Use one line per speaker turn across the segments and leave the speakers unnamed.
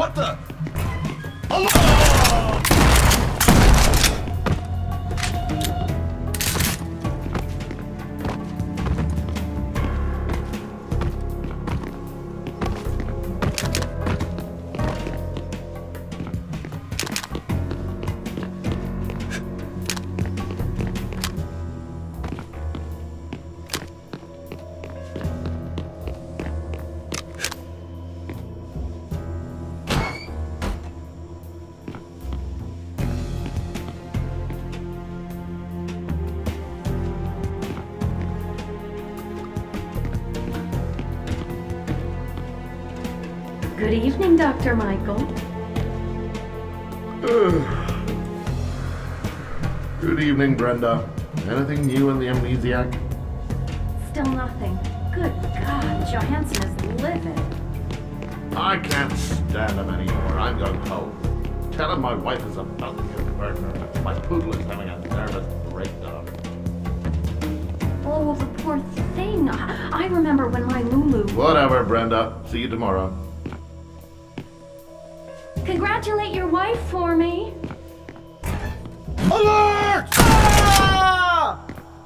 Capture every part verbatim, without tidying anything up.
What the? Oh!
Good evening, Doctor Michael.
Good evening, Brenda. Anything new in the amnesiac?
Still nothing. Good God, Johansson is livid.
I can't stand him anymore. I'm going home. Tell him my wife is about to give birth. My poodle is having a nervous breakdown.
Oh, the poor thing. I remember when my Lulu...
Whatever, Brenda. See you tomorrow.
Congratulate your wife for me.
Alert! Ah!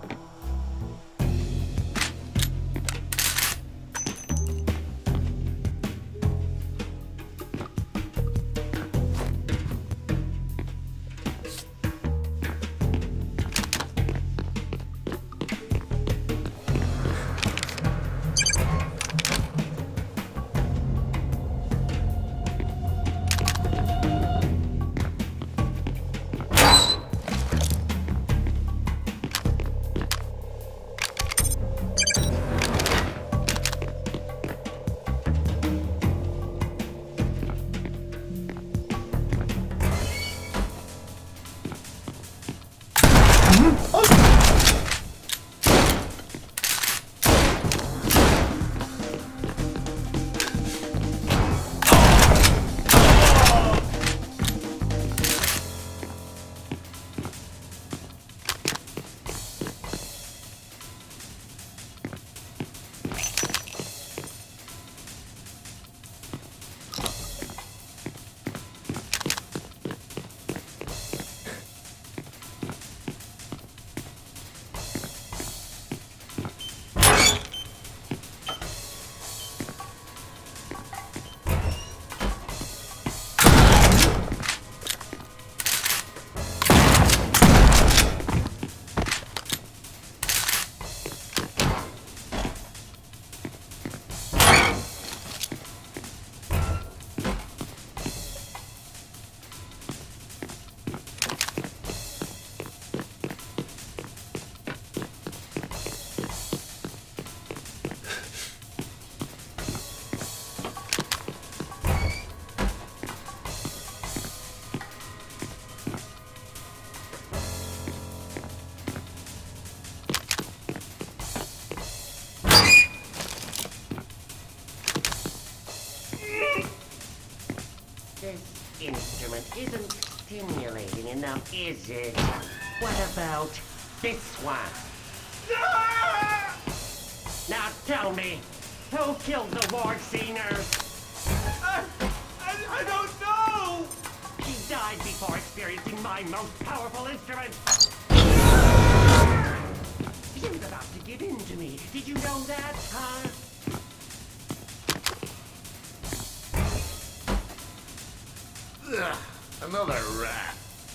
This instrument isn't stimulating enough, is it? What about this one? Now tell me, who killed the ward seniors?
I, I, I don't know!
She died before experiencing my most powerful instrument! She was about to give in to me. Did you know that, huh?
Ugh, another rat.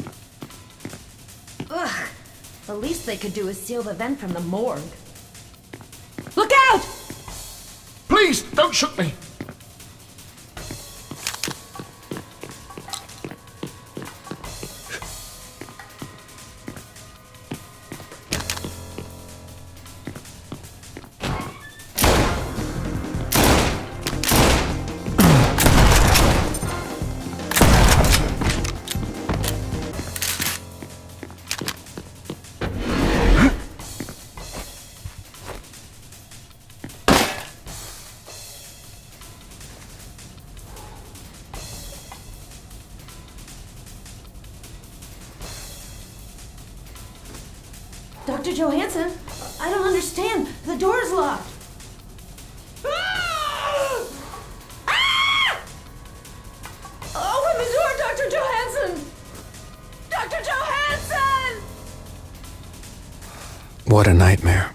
Ugh. The least they could do is seal the vent from the morgue. Look out!
Please, don't shoot me!
Doctor Johansson, I don't understand. The door's locked.
Ah! Ah!
What a nightmare.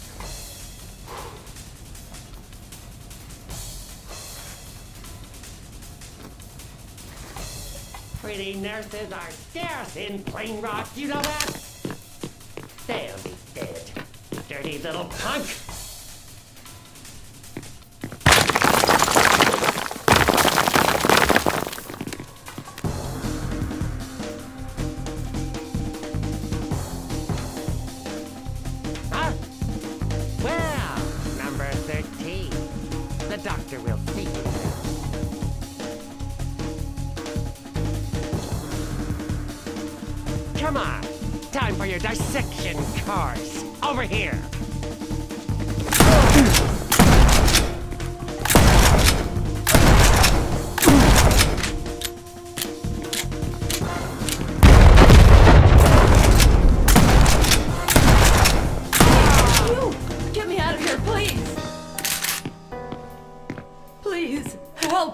Pretty nurses are scarce in Plain Rock, you know that? They'll be dead, dirty little punk! Huh? Well, number thirteen. The doctor will see you now. Come on, time for your dissection course. Over here.
You! Get me out of here, please! Please, help!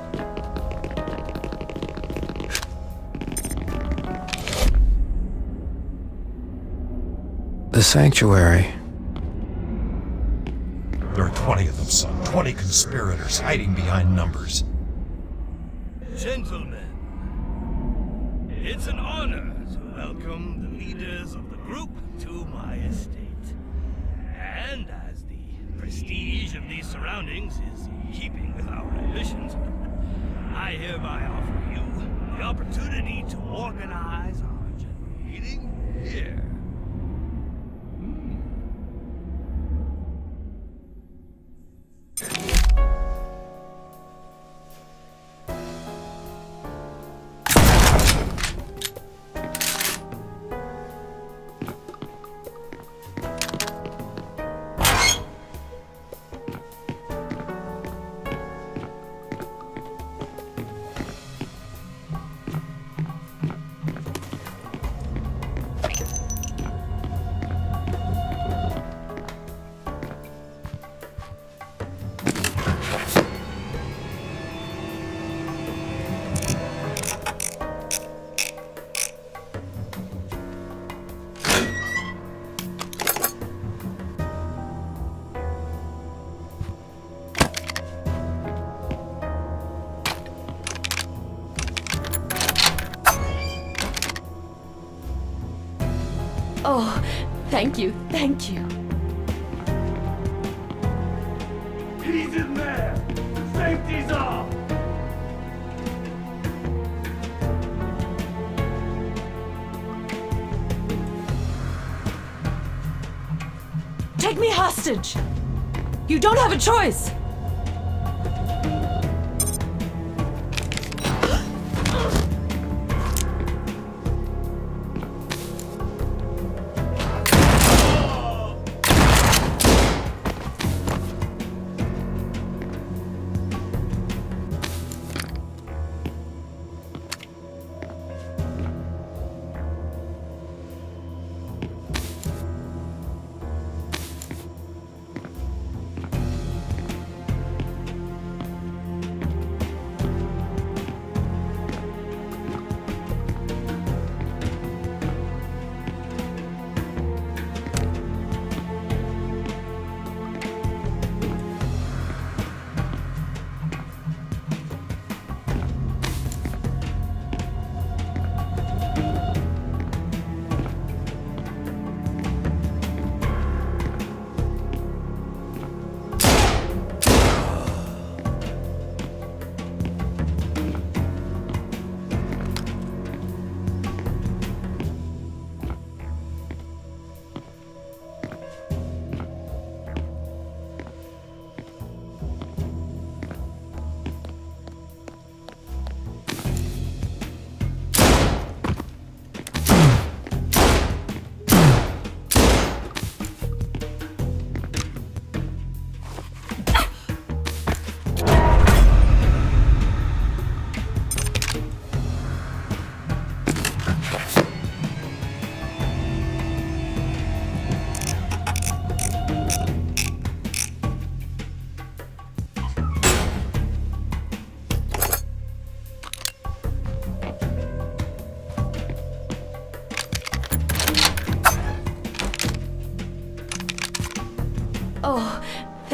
The sanctuary.
There are twenty of them, son. Twenty conspirators hiding behind numbers.
Gentlemen, it's an honor to welcome the leaders of the group to my estate. And as the prestige of these surroundings is in keeping with our ambitions, I hereby offer you the opportunity to organize our general meeting here.
Oh, thank you, thank you.
He's in there! The safety's off!
Take me hostage! You don't have a choice!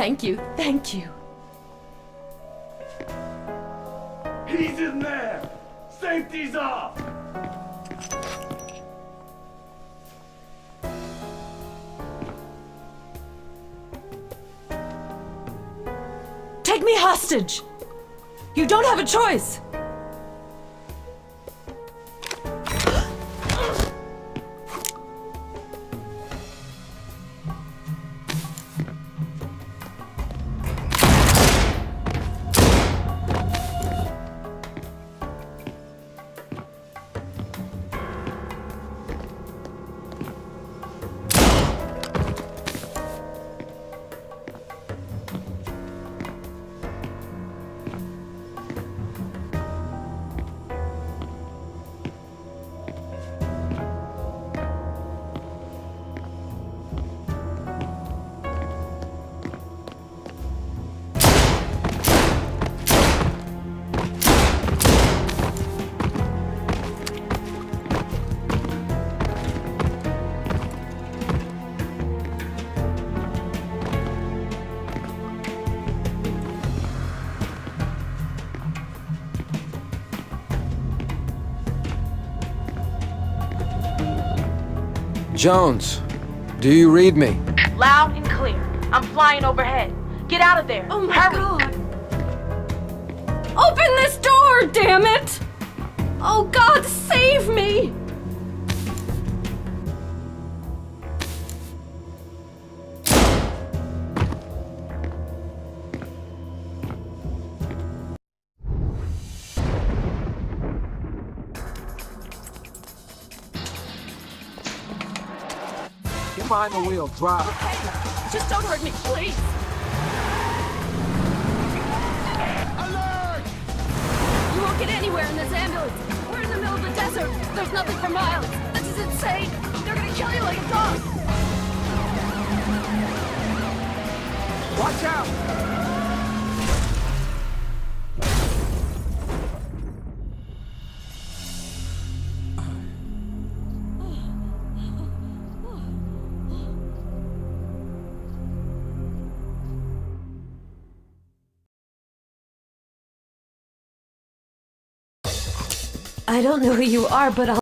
Thank you, thank you.
He's in there! Safety's off!
Take me hostage! You don't have a choice!
Jones, do you read me?
Loud and clear. I'm flying overhead. Get out of there.
Oh my
Hurry.
god! Open this door, damn it! Oh god, save me!
Get behind the wheel, drop.
Okay, just don't hurt me, please!
Alert!
You won't get anywhere in this ambulance. We're in the middle of the desert. There's nothing for miles. This is insane. They're gonna kill you like a dog.
Watch out!
I don't know who you are, but I'll